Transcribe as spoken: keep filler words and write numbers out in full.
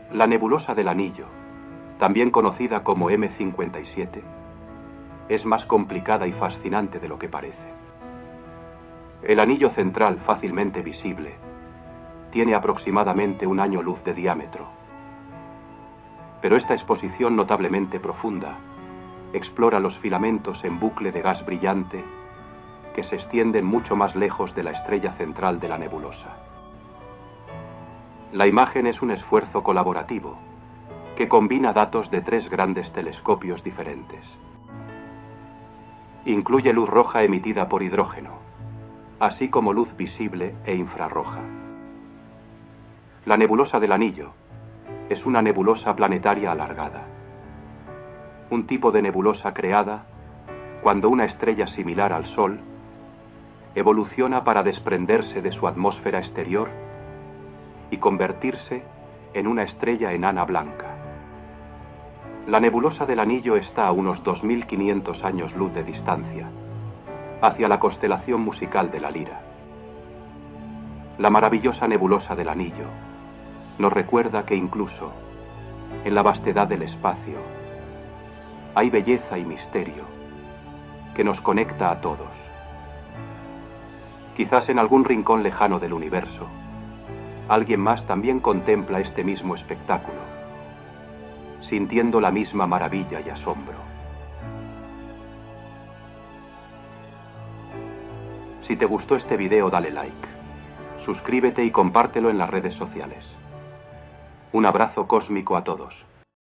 La nebulosa del Anillo, también conocida como eme cincuenta y siete, es más complicada y fascinante de lo que parece. El anillo central, fácilmente visible, tiene aproximadamente un año luz de diámetro. Pero esta exposición notablemente profunda explora los filamentos en bucle de gas brillante que se extienden mucho más lejos de la estrella central de la nebulosa. La imagen es un esfuerzo colaborativo que combina datos de tres grandes telescopios diferentes. Incluye luz roja emitida por hidrógeno, así como luz visible e infrarroja. La nebulosa del Anillo es una nebulosa planetaria alargada, un tipo de nebulosa creada cuando una estrella similar al Sol evoluciona para desprenderse de su atmósfera exterior y convertirse en una estrella enana blanca. La nebulosa del Anillo está a unos dos mil quinientos años luz de distancia, hacia la constelación musical de la Lira. La maravillosa nebulosa del Anillo nos recuerda que incluso en la vastedad del espacio hay belleza y misterio que nos conecta a todos. Quizás en algún rincón lejano del universo, alguien más también contempla este mismo espectáculo, sintiendo la misma maravilla y asombro. Si te gustó este video, dale like, suscríbete y compártelo en las redes sociales. Un abrazo cósmico a todos.